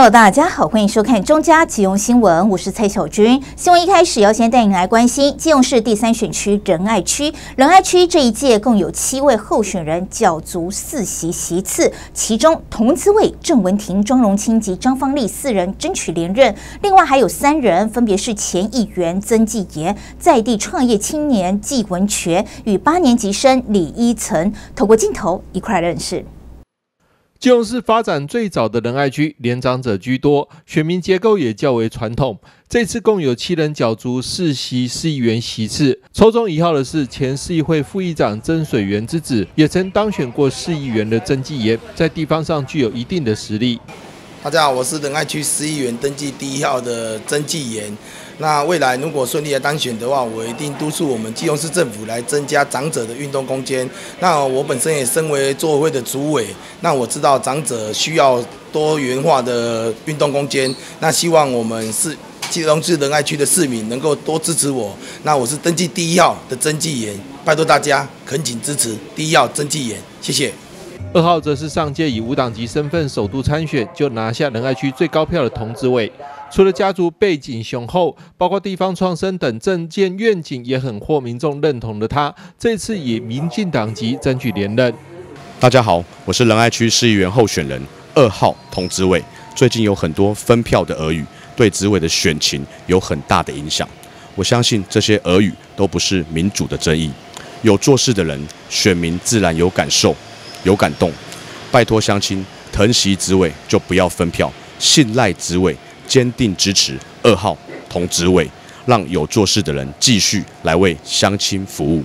Hello， 大家好，欢迎收看中嘉基隆新闻，我是蔡小军。新闻一开始要先带你来关心基隆市第3选区仁爱区。仁爱区这一届共有7位候选人角逐4席席次，其中童姿卫、郑文婷、庄荣清及张芳丽4人争取连任，另外还有3人，分别是前议员曾纪言、在地创业青年纪文全与8年级生李依岑。透过镜头一块认识。 基隆市发展最早的仁爱区，年长者居多，选民结构也较为传统。这次共有7人角逐4席市议员席次，抽中1号的是前市议会副议长曾水源之子，也曾当选过市议员的曾纪言，在地方上具有一定的实力。 大家好，我是仁爱区市议员登记第1号的曾纪言。那未来如果顺利的当选的话，我一定督促我们基隆市政府来增加长者的运动空间。那我本身也身为作委会的主委，那我知道长者需要多元化的运动空间。那希望我们基隆市仁爱区的市民能够多支持我。那我是登记第1号的曾纪言，拜托大家恳请支持第1号曾纪言，谢谢。 2号则是上届以无党籍身份首度参选，就拿下仁爱区最高票的童姿卫。除了家族背景雄厚，包括地方创生等政见愿景也很获民众认同的他，这次以民进党籍争取连任。 大家好，我是仁爱区市议员候选人2号童姿卫。最近有很多分票的耳语，对姿卫的选情有很大的影响。我相信这些耳语都不是民主的争议，有做事的人，选民自然有感受、有感动。拜托乡亲疼惜姿卫，就不要分票，信赖姿卫。坚定支持2号童姿卫，让有做事的人继续来为乡亲服务。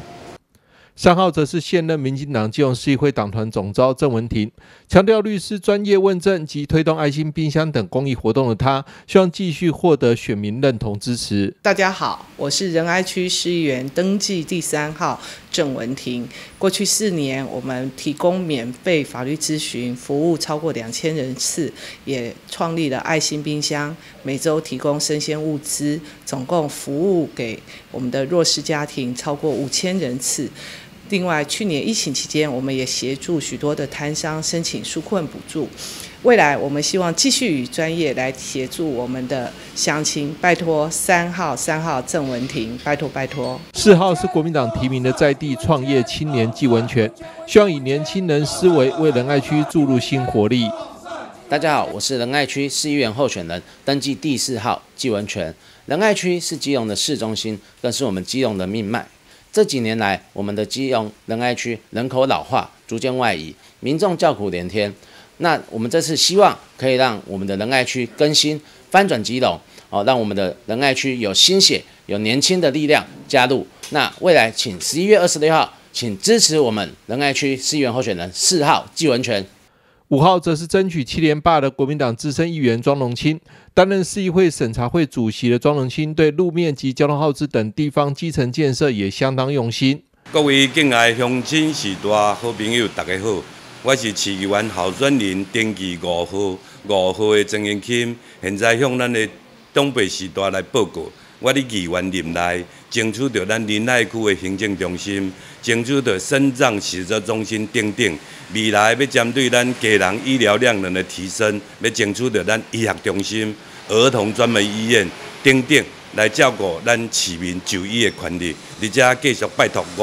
3号则是现任民进党基隆市议会党团总召郑文婷，强调律师专业问政及推动爱心冰箱等公益活动的他，希望继续获得选民认同支持。 大家好，我是仁爱区市议员登记第3号郑文婷。过去4年，我们提供免费法律咨询服务超过2000人次，也创立了爱心冰箱，每周提供生鲜物资，总共服务给我们的弱势家庭超过5000人次。另外，去年疫情期间，我们也协助许多的摊商申请纾困补助。未来，我们希望继续与专业来协助我们的乡亲，拜托3号郑文婷，拜托拜托。 4号是国民党提名的在地创业青年纪文全，希望以年轻人思维为仁爱区注入新活力。 大家好，我是仁爱区市议员候选人登记第4号纪文全。仁爱区是基隆的市中心，更是我们基隆的命脉。这几年来，我们的基隆仁爱区人口老化，逐渐外移，民众叫苦连天。那我们这次希望可以让我们的仁爱区更新，翻转基隆，让我们的仁爱区有新血、有年轻的力量加入。那未来，请11月26号，请支持我们仁爱区市议员候选人4号纪文全。 5号则是争取7连霸的国民党资深议员庄荣清，担任市议会审查会主席的庄荣清，对路面及交通耗资等地方基层建设也相当用心。 各位敬爱乡亲时代好朋友，大家好，我是市议员候选人登记5号的曾元钦，现在向咱的长辈时代来报告。我伫议员任内，争取到咱仁爱区的行政中心，争取到肾脏手术中心等等。未来要针对咱家人医疗量能的提升，要争取到咱医学中心、儿童专门医院等等，来照顾咱市民就医的权利。而且继续拜托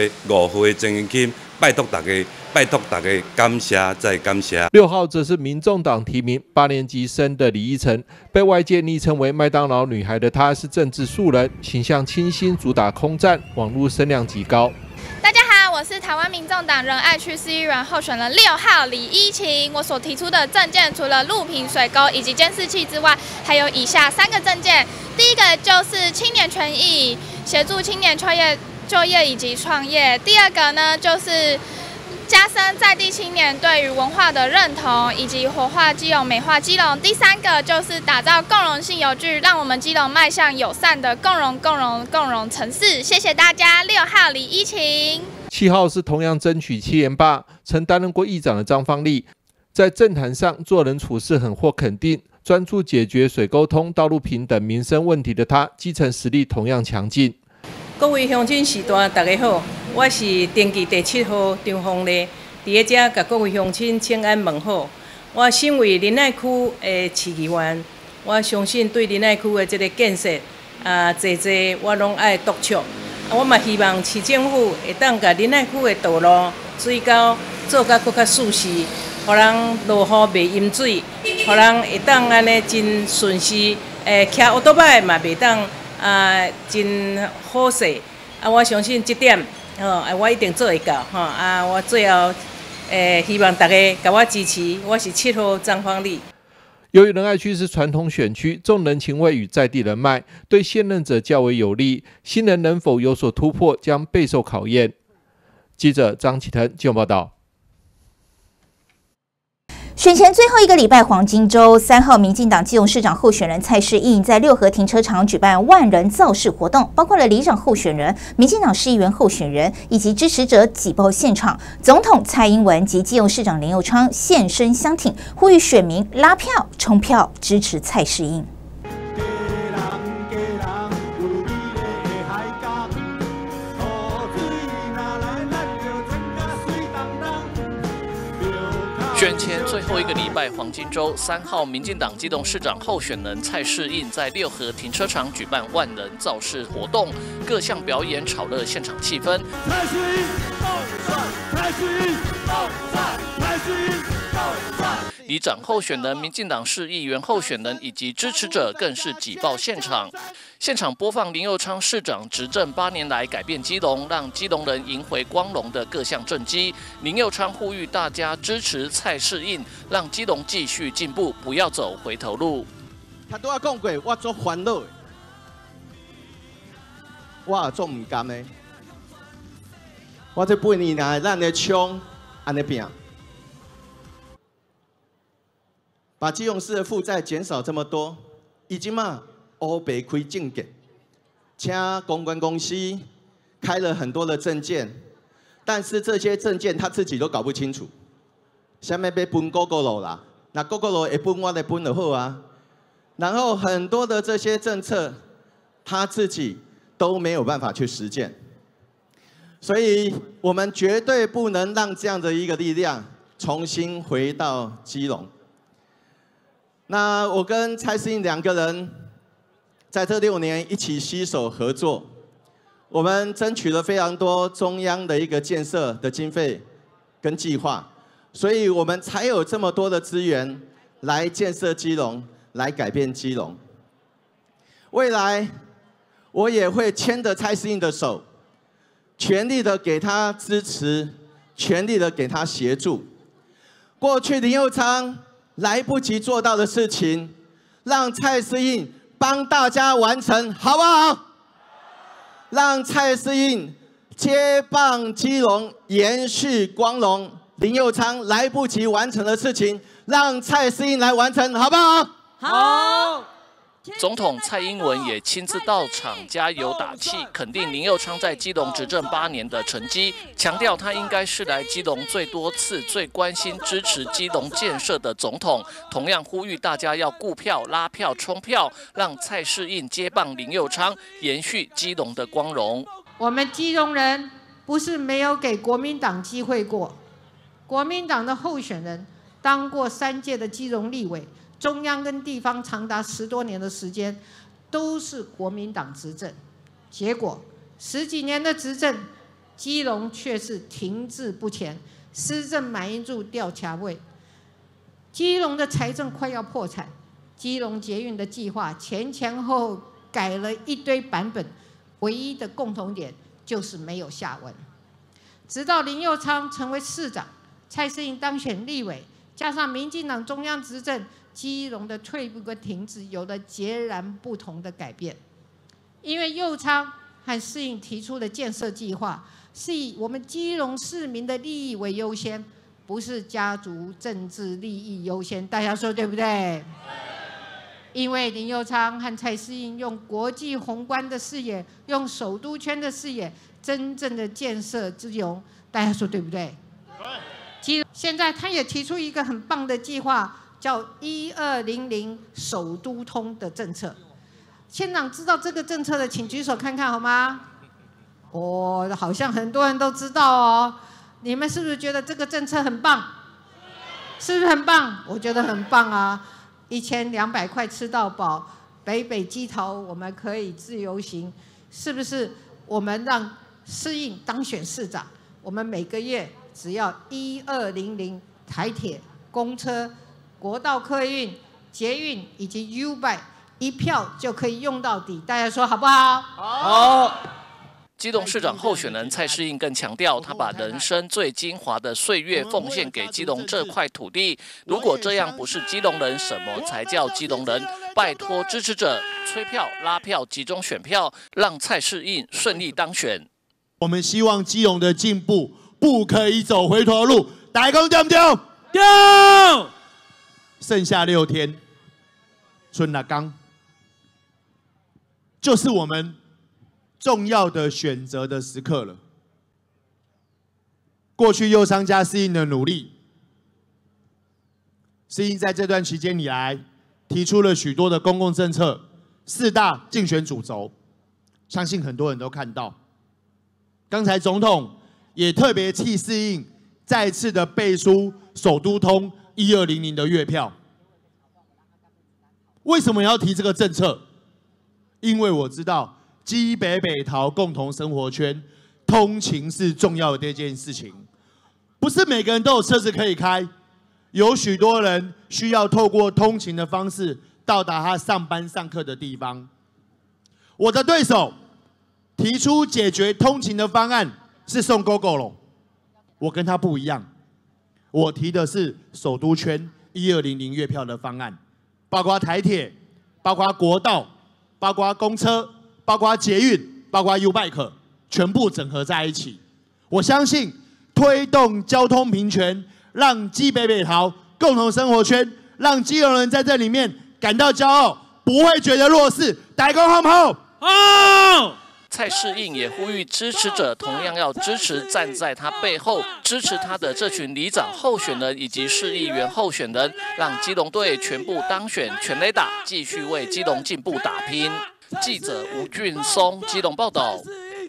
5号的曾元钦，拜托大家，感谢再感谢。 6号则是民众党提名8年级生的李依岑，被外界昵称为麦当劳女孩的她，是政治素人，形象清新，主打空战，网络声量极高。 大家好，我是台湾民众党仁爱区市议员候选人6号李依芹。我所提出的政见，除了路平水沟以及监视器之外，还有以下3个政见。第一个就是青年权益，协助青年就业以及创业。第二个呢，就是加深在地青年对于文化的认同，以及活化基隆、美化基隆。第3个就是打造共融性邮局，让我们基隆迈向友善的共融城市。谢谢大家，6号李依芹。 7号是同样争取7连霸，曾担任过议长的张芳丽，在政坛上做人处事很获肯定，专注解决水沟通、道路平等民生问题的他，基层实力同样强劲。 各位乡亲时代，大家好，我是登记第7号张凤丽，伫个遮甲各位乡亲请安问好。 我身为仁爱区的市议员，我相信对仁爱区的这个建设侪我拢爱督促。我嘛希望市政府会当甲仁爱区的道路、水沟做甲更较舒适，互人落雨袂淹水，互人会当安尼真顺势。骑奥多摆嘛袂当真好势。我相信这点，我一定做会到我最后希望大家给我支持。我是7号张芳丽。 由于仁爱区是传统选区，重人情味与在地人脉对现任者较为有利，新人能否有所突破将备受考验。记者张启腾基隆报道。 选前最后一个礼拜黄金周，3号，民进党基隆市长候选人蔡适应在六合停车场举办万人造势活动，包括了里长候选人、民进党市议员候选人以及支持者挤爆现场。总统蔡英文及基隆市长林右昌现身相挺，呼吁选民拉票、冲票支持蔡适应。 选前最后一个礼拜黄金周，3号，民进党基隆市长候选人蔡适应在六合停车场举办万人造势活动，各项表演炒热现场气氛。蔡适应到站，蔡适应到站，蔡适应到站。里长候选人、民进党市议员候选人以及支持者更是挤爆现场。现场播放林右昌市长执政8年来改变基隆，让基隆人赢回光荣的各项政绩。林右昌呼吁大家支持蔡适应，让基隆继续进步，不要走回头路。 他都要讲过，我做烦恼的，我做唔甘的。我这8年来，咱的枪安尼拼，把基隆市的负债减少这么多，已经嘛。欧北开证件，请公关公司开了很多的证件，但是这些证件他自己都搞不清楚。下面被分高高楼啦，那高高楼会分我来分就好啊。然后很多的这些政策，他自己都没有办法去实践，所以我们绝对不能让这样的一个力量重新回到基隆。那我跟蔡适应2个人。在这6年一起携手合作，我们争取了非常多中央的一个建设的经费跟计划，所以我们才有这么多的资源来建设基隆，来改变基隆。未来我也会牵着蔡适应的手，全力的给他支持，全力的给他协助。过去林右昌来不及做到的事情，让蔡适应帮大家完成，好不好？让蔡适应接棒基隆，延续光荣。林右昌来不及完成的事情，让蔡适应来完成，好不好？ 好。总统蔡英文也亲自到场加油打气，肯定林右昌在基隆执政8年的成绩，强调他应该是来基隆最多次、最关心支持基隆建设的总统。同样呼吁大家要顾票、拉票、冲票，让蔡适应接棒林右昌，延续基隆的光荣。 我们基隆人不是没有给国民党机会过，国民党的候选人当过3届的基隆立委。中央跟地方长达10多年的时间，都是国民党执政，结果10几年的执政，基隆却是停滞不前，施政满意度掉卡位，基隆的财政快要破产，基隆捷运的计划前后改了一堆版本，唯一的共同点就是没有下文。直到林右昌成为市长，蔡适应当选立委，加上民进党中央执政，基隆的退步跟停滞有了截然不同的改变。因为右昌和适应提出的建设计划，是以我们基隆市民的利益为优先，不是家族政治利益优先。大家说对不对？因为林右昌和蔡适应用国际宏观的视野，用首都圈的视野，真正的建设基隆。大家说对不对？对。现在他也提出一个很棒的计划。叫1200首都通的政策，县长知道这个政策的，请举手看看好吗？哦，好像很多人都知道哦。你们是不是觉得这个政策很棒？ 是不是很棒？我觉得很棒啊！1200块吃到饱，北北基桃我们可以自由行，是不是？我们让适应当选市长，我们每个月只要1200台铁、公车、国道客运、捷运以及 U-Bike 一票就可以用到底，大家说好不好？ 好。基隆市长候选人蔡适应更强调，他把人生最精华的岁月奉献给基隆这块土地。如果这样不是基隆人，什么才叫基隆人？拜托支持者催票、拉票、集中选票，让蔡适应顺利当选。 我们希望基隆的进步不可以走回头路。大家对不对？对。剩下6天，春那刚就是我们重要的选择的时刻了。过去右商家适应的努力，适应在这段期间以来提出了许多的公共政策，4大竞选主轴，相信很多人都看到。刚才总统也特别替适应再次的背书首都通1200的月票。为什么要提这个政策？因为我知道基北北桃共同生活圈通勤是重要的一件事情，不是每个人都有车子可以开，有许多人需要透过通勤的方式到达他上班上课的地方。我的对手提出解决通勤的方案是送 GoGo 我跟他不一样，我提的是首都圈1200月票的方案，包括台铁，包括国道，包括公车，包括捷运，包括 U-Bike， 全部整合在一起。我相信推动交通平权，让基北北桃共同生活圈，让基隆人在这里面感到骄傲，不会觉得弱势。大家好不好？好。 蔡适应也呼吁支持者同样要支持站在他背后支持他的这群里长候选人以及市议员候选人，让基隆队全部当选，全垒打，继续为基隆进步打拼。记者吴俊松基隆报道。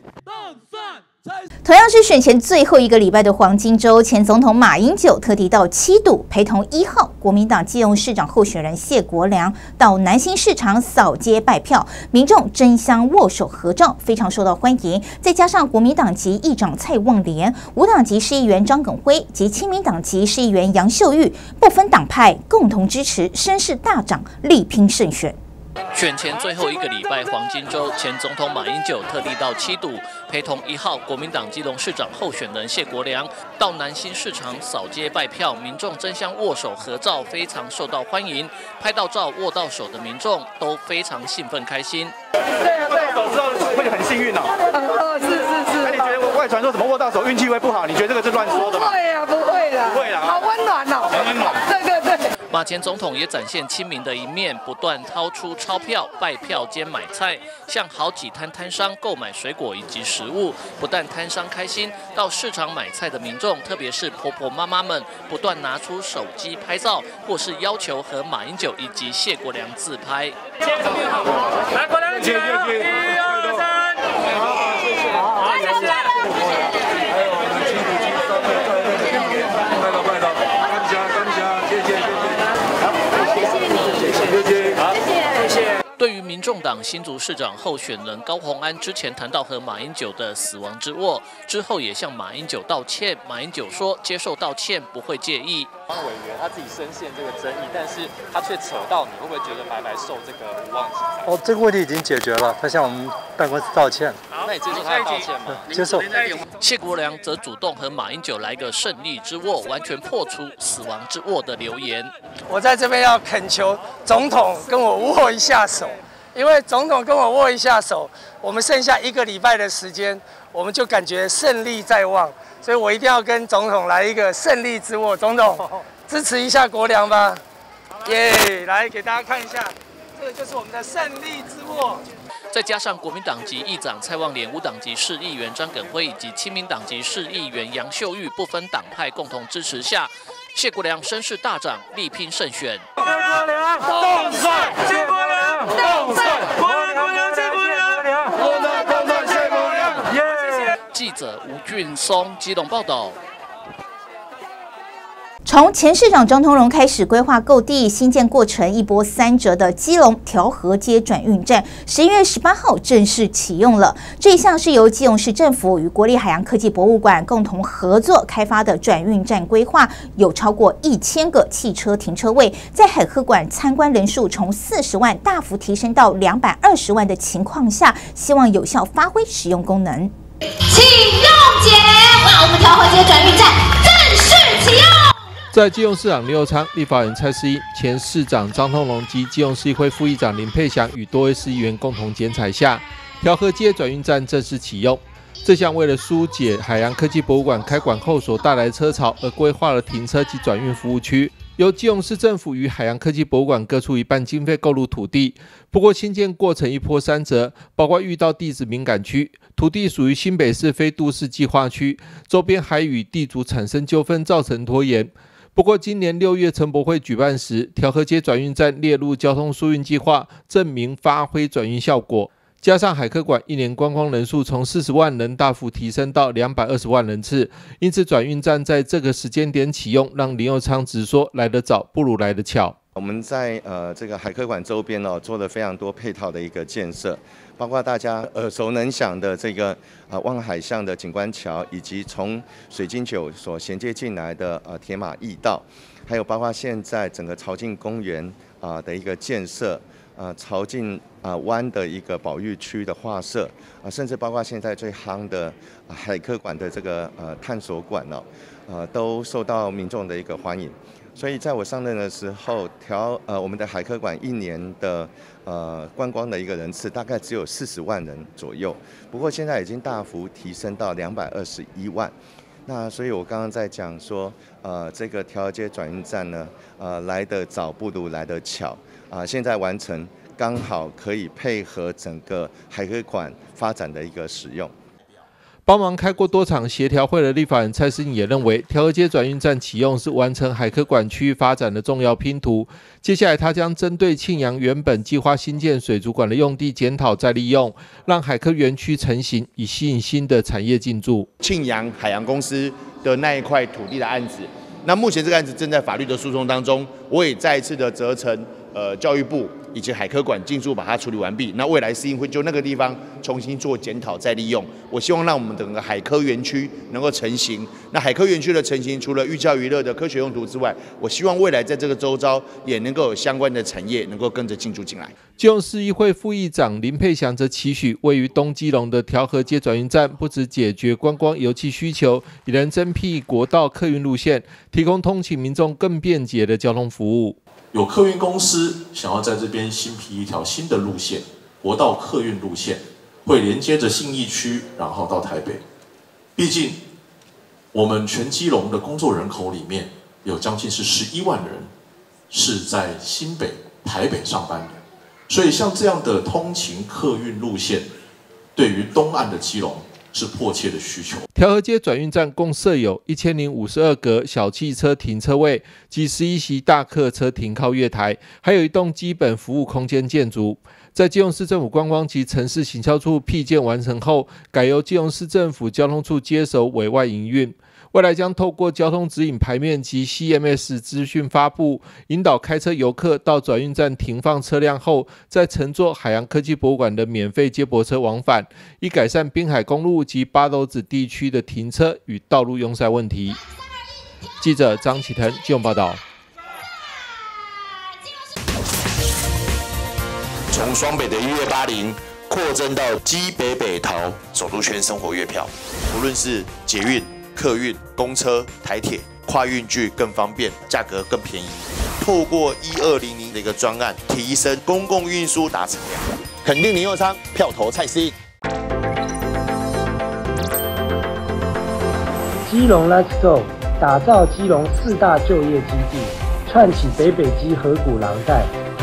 同样是选前最后一个礼拜的黄金周，前总统马英九特地到7堵陪同1号国民党基隆市长候选人谢国良到南新市场扫街拜票，民众争相握手合照，非常受到欢迎。再加上国民党籍议长蔡旺莲、无党籍市议员张耿辉及亲民党籍市议员杨秀玉，不分党派共同支持，声势大涨，力拼胜选。 选前最后一个礼拜黄金周，前总统马英九特地到7堵，陪同1号国民党基隆市长候选人谢国良到南新市场扫街拜票，民众争相握手合照，非常受到欢迎。拍到照、握到手的民众都非常兴奋开心。 握到手之后会很幸运哦。是。那你觉得外传说什么握到手运气会不好？你觉得这个是乱说的吗？ 不会啊，不会啦。 不会啦。 好温暖哦。 很温暖。 对。 马前总统也展现亲民的一面，不断掏出钞票拜票兼买菜，向好几摊摊商购买水果以及食物。不但摊商开心，到市场买菜的民众，特别是婆婆妈妈们，不断拿出手机拍照，或是要求和马英九以及谢国良自拍。 来，国良起来了，1、2、3，好，谢谢，好，谢谢。还有我们亲子机招待，拜到，感谢，谢谢。 对于民众党新竹市长候选人高虹安之前谈到和马英九的死亡之握，之后也向马英九道歉。马英九说接受道歉不会介意。 委员他自己深陷这个争议，但是他却扯到你，会不会觉得白白受这个无妄之灾？ 哦，这个问题已经解决了，他向我们办公室道歉。 那你接受他的道歉吗？ 接受。 谢国良则主动和马英九来个胜利之握，完全破除死亡之握的流言。 我在这边要恳求总统跟我握一下手，因为总统跟我握一下手，我们剩下1个礼拜的时间，我们就感觉胜利在望，所以我一定要跟总统来一个胜利之握。总统，支持一下国良吧，耶！来给大家看一下，这个就是我们的胜利之握。 再加上国民党籍议长蔡旺莲、无党籍市议员张耿辉以及亲民党籍市议员杨秀玉不分党派共同支持下，谢国良声势大涨，力拼胜选。谢国良动帅，谢国良动帅，国良谢国良，动帅谢国良，耶！记者吴俊松基隆报道。 从前市长张通荣开始规划购地新建过程一波3折的基隆调和街转运站，11月18号正式启用了。这一项是由基隆市政府与国立海洋科技博物馆共同合作开发的转运站规划，有超过1000个汽车停车位，在海科馆参观人数从40万大幅提升到220万的情况下，希望有效发挥使用功能。 启用节，哇！我们调和街转运站正式启用。 在基隆市长林右昌、立法人蔡适应、前市长张通荣及基隆市议会副议长林佩祥与多位市议员共同剪彩下，调和街转运站正式启用。这项为了疏解海洋科技博物馆开馆后所带来车潮而规划了停车及转运服务区，由基隆市政府与海洋科技博物馆各出一半经费购入土地。不过新建过程一波3折，包括遇到地质敏感区，土地属于新北市非都市计划区，周边还与地主产生纠纷，造成拖延。不过，今年6月陈博会举办时，调和街转运站列入交通疏运计划，证明发挥转运效果。加上海科馆1年观光人数从40万人大幅提升到220万人次，因此转运站在这个时间点启用，让林右昌直说来得早不如来得巧。 我们在这个海科馆周边做了非常多配套的一个建设，包括大家耳熟能详的这个望海巷的景观桥，以及从水晶酒所衔接进来的铁马驿道，还有包括现在整个潮境公园的一个建设，潮境湾的一个保育区的划设，甚至包括现在最夯的海科馆的这个探索馆都受到民众的一个欢迎。所以在我上任的时候，我们的海科馆1年的观光的一个人次大概只有40万人左右，不过现在已经大幅提升到221万。那所以我刚刚在讲说，这个调和街转运站呢，来得早不如来得巧，现在完成刚好可以配合整个海科馆发展的一个使用。 帮忙开过多场协调会的立法人蔡适应也认为，调和街转运站启用是完成海科馆区域发展的重要拼图。接下来，他将针对庆阳原本计划新建水族馆的用地检讨再利用，让海科园区成型，以吸引新的产业进驻。 庆阳海洋公司的那一块土地的案子，那目前这个案子正在法律的诉讼当中，我也再一次的责成教育部以及海科馆尽速把它处理完毕。那未来市议会就那个地方重新做检讨再利用。我希望让我们整个海科园区能够成型。那海科园区的成型，除了寓教于乐的科学用途之外，我希望未来在这个周遭也能够有相关的产业能够跟着进驻进来。 基隆市议会副议长林佩祥则期许，位于东基隆的调和街转运站，不只解决观光油气需求，也能增辟国道客运路线，提供通勤民众更便捷的交通服务。 有客运公司想要在这边新辟一条新的路线，国道客运路线，会连接着信义区，然后到台北。毕竟，我们全基隆的工作人口里面，有将近是11万人是在新北、台北上班的，所以像这样的通勤客运路线，对于东岸的基隆是迫切的需求。 调和街转运站共设有1052个小汽车停车位及11席大客车停靠月台，还有一栋基本服务空间建筑。在基隆市政府观光及城市行销处闢建完成后，改由基隆市政府交通处接手委外营运。未来将透过交通指引牌面及 CMS 资讯发布，引导开车游客到转运站停放车辆后，再乘坐海洋科技博物馆的免费接驳车往返，以改善滨海公路及八斗子地区的停车与道路拥塞问题。记者张启腾基隆报道。 从双北的1月80扩增到基北北桃首都圈生活月票，无论是捷运、客运、公车、台铁，跨运距更方便，价格更便宜。透过1200的一个专案，提升公共运输达成量。肯定林右昌，票投蔡适应。 基隆 Let's Go 打造基隆4大就业基地，串起北北基河谷廊带。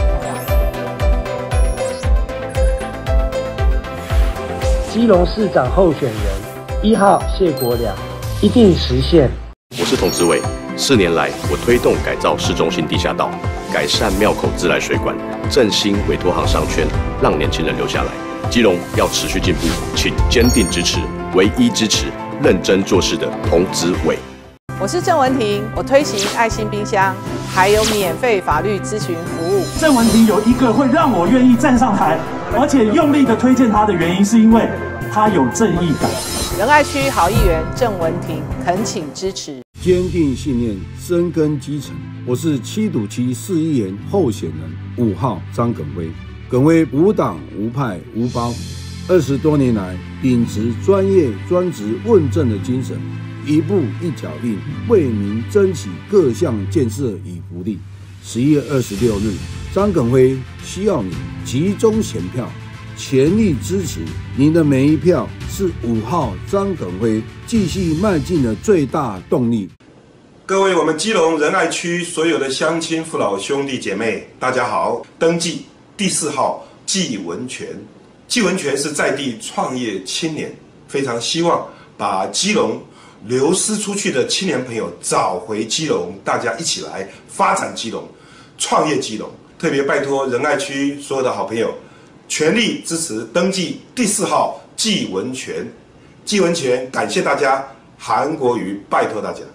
基隆市长候选人1号谢国良。一定实现。 我是童子伟，4年来，我推动改造市中心地下道，改善庙口自来水管，振兴委托行商圈，让年轻人留下来。基隆要持续进步，请坚定支持，唯一支持认真做事的童子伟。 我是郑文婷，我推行爱心冰箱，还有免费法律咨询服务。 郑文婷有一个会让我愿意站上台，而且用力的推荐他的原因，是因为他有正义感。 仁爱区好议员郑文婷，恳请支持。 坚定信念，深耕基层。我是7堵7市议员候选人5号张耿辉。耿辉无党无派无包，20多年来秉持专业、专职、问政的精神，一步一脚印，为民争取各项建设与福利。11月26日，张耿辉需要你集中选票，全力支持。您的每一票是5号张耿辉继续迈进的最大动力。 各位我们基隆仁爱区所有的乡亲父老兄弟姐妹，大家好！登记第4号纪文全，纪文全是在地创业青年，非常希望把基隆流失出去的青年朋友找回基隆，大家一起来发展基隆，创业基隆。特别拜托仁爱区所有的好朋友，全力支持登记第4号纪文全。纪文全，感谢大家，韩国瑜拜托大家。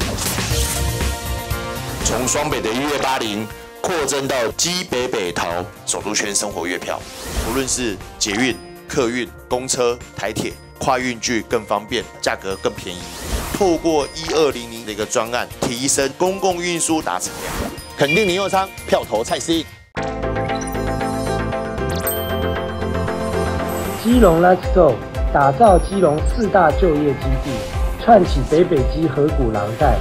从双北的1月80扩增到基北北桃首都圈生活月票，无论是捷运、客运、公车、台铁，跨运距更方便，价格更便宜。透过1200的一个专案，提升公共运输达成量，肯定林右昌，票投蔡适应。 基隆 Let's Go 打造基隆4大就业基地，串起北北基河谷廊带。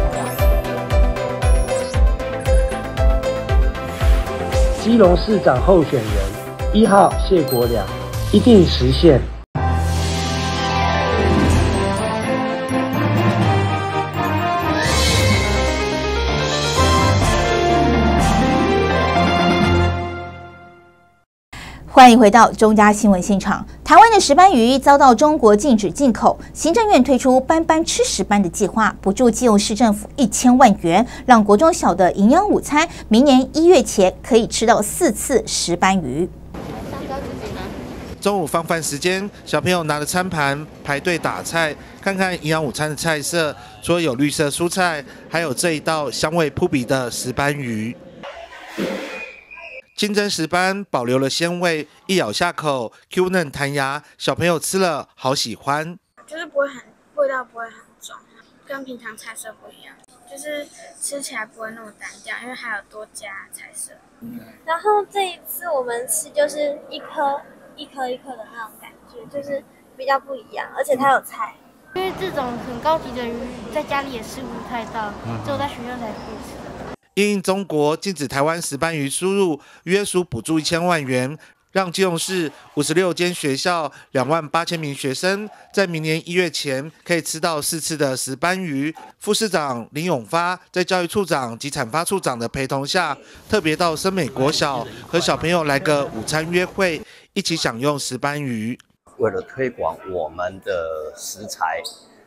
基隆市长候选人1号谢国良，一定实现。 欢迎回到中嘉新闻现场。台湾的石斑鱼遭到中国禁止进口，行政院推出班班吃石斑的计划，补助基隆市政府1000万元，让国中小的营养午餐明年1月前可以吃到4次石斑鱼。 中午放饭时间，小朋友拿着餐盘排队打菜，看看营养午餐的菜色，除了有绿色蔬菜，还有这一道香味扑鼻的石斑鱼。清蒸石斑保留了鲜味，一咬下口 Q 嫩弹牙，小朋友吃了好喜欢。 就是不会味道不会很重，跟平常菜色不一样，就是吃起来不会那么单调，因为还有多加菜色。 然后这一次我们吃就是一颗一颗的那种感觉，就是比较不一样，而且它有菜。 因为这种很高级的鱼在家里也吃不太到，只有在学校才可以吃。 因应中国禁止台湾石斑鱼输入，约属补助1000万元，让基隆市56间学校28000名学生在明年1月前可以吃到4次的石斑鱼。副市长林永发在教育处长及产发处长的陪同下，特别到深美国小和小朋友来个午餐约会，一起享用石斑鱼。 为了推广我们的食材，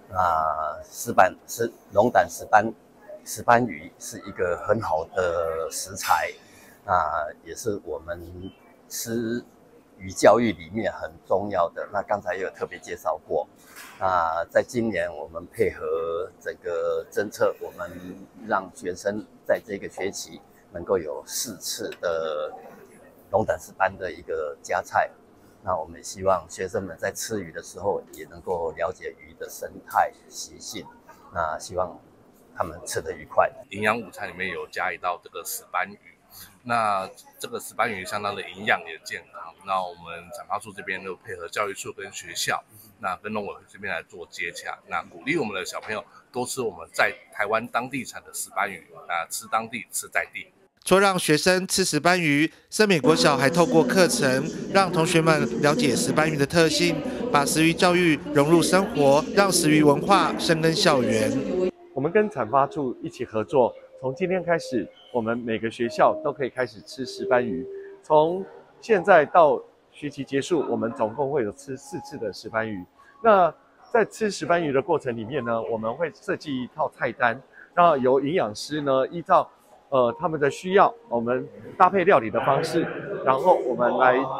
龙胆石斑鱼是一个很好的食材，也是我们吃鱼教育里面很重要的。那刚才也有特别介绍过，在今年我们配合整个政策，我们让学生在这个学期能够有4次的龙胆石斑的一个加菜。那我们希望学生们在吃鱼的时候也能够了解鱼的生态习性，那希望他们吃得愉快。 营养午餐里面有加一道这个石斑鱼，那这个石斑鱼相当的营养也健康。那我们产发处这边就配合教育处跟学校，那跟农委会这边来做接洽，那鼓励我们的小朋友多吃我们在台湾当地产的石斑鱼，吃当地吃在地。 除了让学生吃石斑鱼，深美国小还透过课程让同学们了解石斑鱼的特性，把食鱼教育融入生活，让食鱼文化深耕校园。 我们跟产发处一起合作，从今天开始，我们每个学校都可以开始吃石斑鱼。从现在到学期结束，我们总共会有吃4次的石斑鱼。那在吃石斑鱼的过程里面呢，我们会设计一套菜单，然后由营养师呢依照他们的需要，我们搭配料理的方式，然后我们来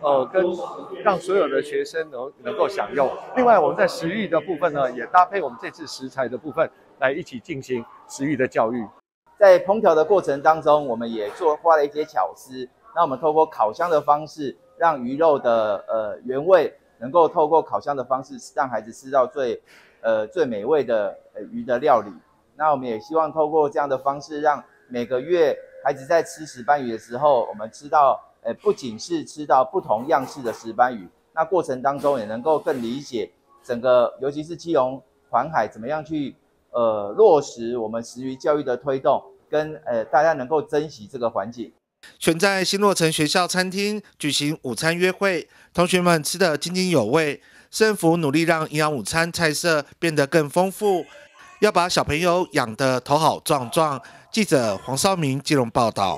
跟让所有的学生能够享用。另外，我们在食育的部分呢，也搭配我们这次食材的部分来一起进行食育的教育。 在烹调的过程当中，我们也花了一些巧思。那我们透过烤箱的方式，让鱼肉的原味能够透过烤箱的方式，让孩子吃到最美味的鱼的料理。那我们也希望透过这样的方式，让每个月孩子在吃石斑鱼的时候，我们吃到不仅是吃到不同样式的石斑鱼，那过程当中也能够更理解整个，尤其是基隆环海怎么样去落实我们食鱼教育的推动，跟大家能够珍惜这个环境。 选在新落成学校餐厅举行午餐约会，同学们吃得津津有味。市政府努力让营养午餐菜色变得更丰富，要把小朋友养得头好壮壮。记者黄绍明基隆报道。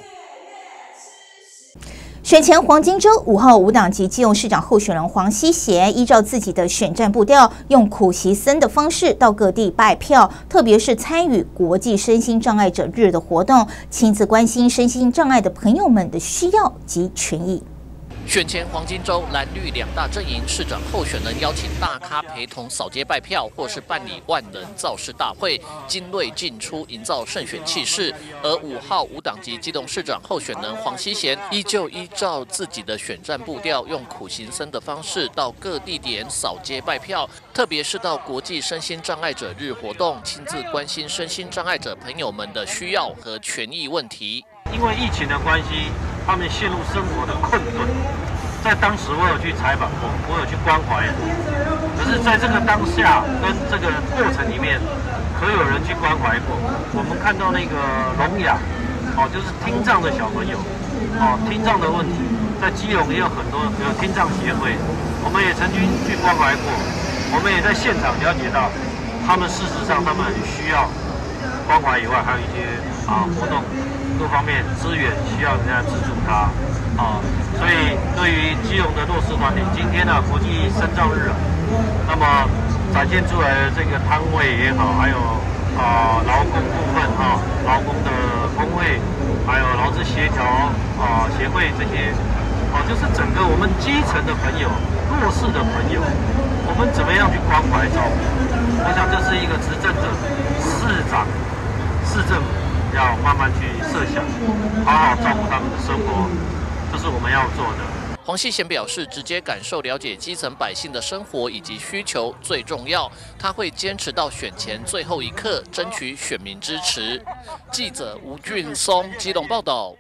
选前黄金周5号无党籍基隆市长候选人黄熙贤依照自己的选战步调，用苦行僧的方式到各地拜票，特别是参与国际身心障碍者日的活动，亲自关心身心障碍的朋友们的需要及权益。 选前黄金周，蓝绿两大阵营市长候选人邀请大咖陪同扫街拜票，或是办理万人造势大会，精锐进出，营造胜选气势。而5号无党籍基隆市长候选人黄熙贤依旧依照自己的选战步调，用苦行僧的方式到各地点扫街拜票，特别是到国际身心障碍者日活动，亲自关心身心障碍者朋友们的需要和权益问题。 因为疫情的关系，他们陷入生活的困顿。在当时我有去采访过，我有去关怀过。可是在这个当下跟这个过程里面，可有人去关怀过。我们看到那个聋哑，就是听障的小朋友，听障的问题，在基隆也有很多有听障协会，我们也曾经去关怀过。我们也在现场了解到，他们事实上他们很需要关怀以外，还有一些活动各方面资源需要人家资助他。所以对于基隆的弱势团体，今天国际身障日那么展现出来的这个摊位也好，还有劳工部分劳工的工会，还有劳资协调协会这些就是整个我们基层的朋友、弱势的朋友，我们怎么样去关怀照顾？我想这是一个执政者、市长、市政府要慢慢去设想，好好照顾他们的生活。这是我们要做的。 黄熙贤表示，直接感受、了解基层百姓的生活以及需求最重要。他会坚持到选前最后一刻，争取选民支持。记者吴俊松基隆报道。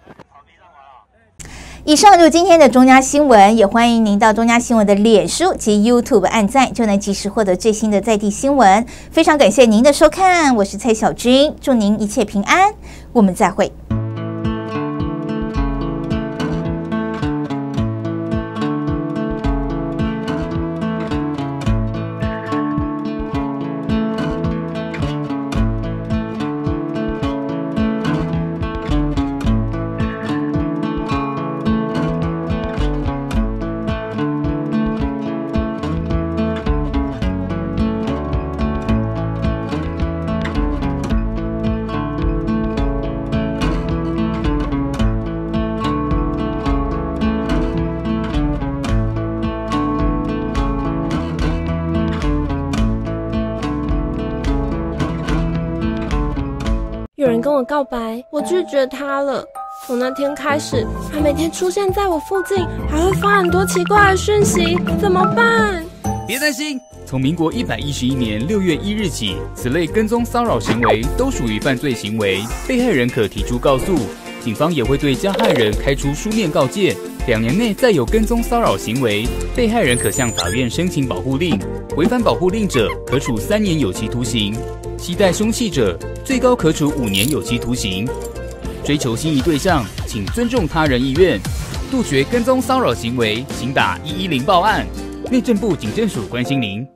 以上就是今天的中嘉新闻，也欢迎您到中嘉新闻的脸书及 YouTube 按赞，就能及时获得最新的在地新闻。非常感谢您的收看，我是蔡小君，祝您一切平安，我们再会。 有人跟我告白，我拒绝他了。从那天开始，他每天出现在我附近，还会发很多奇怪的讯息，怎么办？ 别担心，从民国111年6月1日起，此类跟踪骚扰行为都属于犯罪行为，被害人可提出告诉，警方也会对加害人开出书面告诫。2年内再有跟踪骚扰行为，被害人可向法院申请保护令，违反保护令者可处3年有期徒刑，携带凶器者最高可处5年有期徒刑。追求心仪对象，请尊重他人意愿，杜绝跟踪骚扰行为，请打110报案。内政部警政署关心您。